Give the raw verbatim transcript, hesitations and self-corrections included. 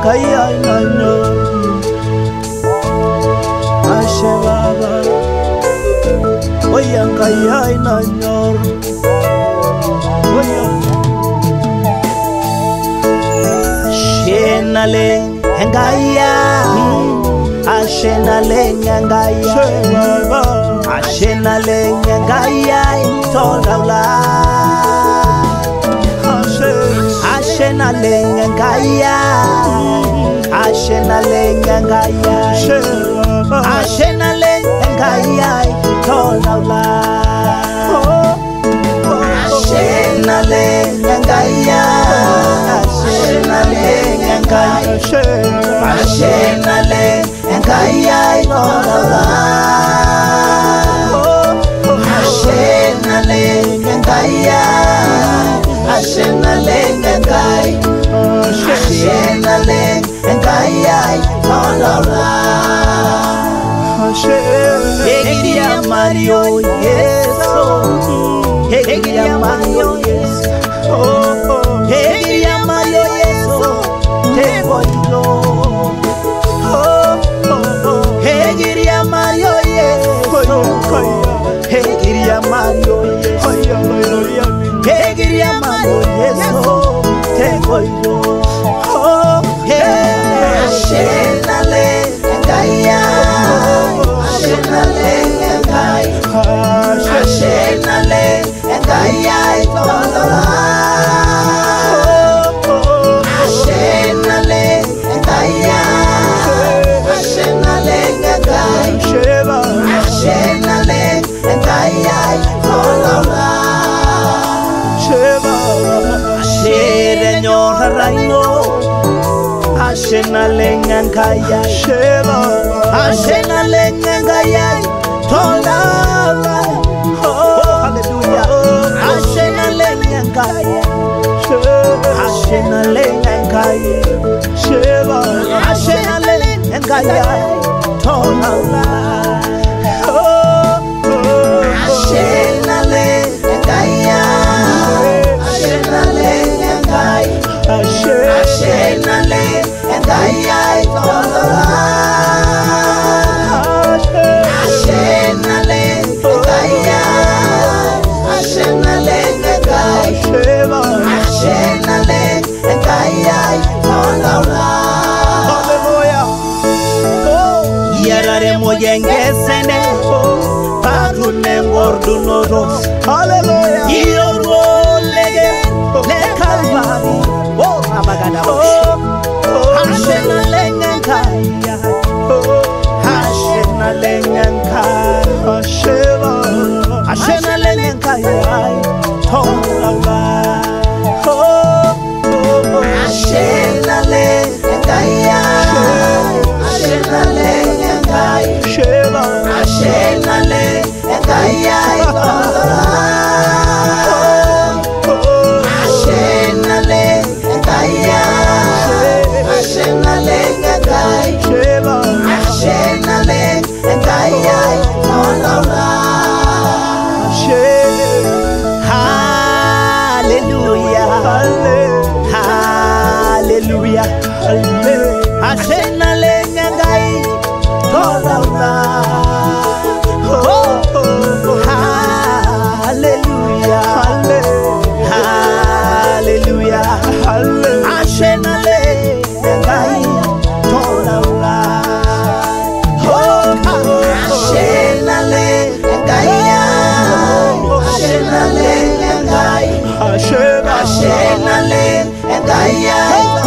kaya nanyo Ashe baba Oya kaya nanyo Oya Shenale Engaya Ashenale Engaya Ashenale Engaya Tolala Ashenale Engaya Ashenale Engaya Ashenale Engaya Tolala Ashenale Engaya Ashenale Engaya Ashenale Engaya Tolala Ashenale Engaya Ashenale Engaya Ashenale Engaya Tolala Hegiria Mario Yeso Hegiria Mario Yeso Hegiria Mario Yeso Te boilo Hegiria Mario Yeso Hegiria Mario Yeso Hegiria Mario Yeso Te boilo Ashenale Engaya Ashenale Engaya Ashenale Engaya Tolala Ashenale Engaya Ashenale Engaya Ashenale Engaya Tolala Ashere Nyora Raino Ashenale Engaya Ashenale Engaya Tolala Oh hallelujah Ashenale Engaya Ashenale Engaya Ashenale Engaya Tolala Ashenale Engaya Ashenale Engaya Ashenale Engaya Tolala Ashenale Engaya Ashenale Engaya Ashenale Engaya Tolala Hallelujah Yarare moyengesene Parune ngordunodo Hallelujah Yorwo lege Le kalvari Oh Ramagada Ashenale Engaya Ashenale Engaya Ashenale Engaya Tolala Ashenale Engaya Ashenale Engaya Ashenale Engaya Tolala Ashenale Engaya Ashenale Engaya Ashenale Engaya Tolala Hallelujah Hallelujah Ashenale Engaya Tolala Hallelujah Hallelujah Ashenale Engaya Tolala Ashenale Engaya Ashenale Engaya Ashenale Engaya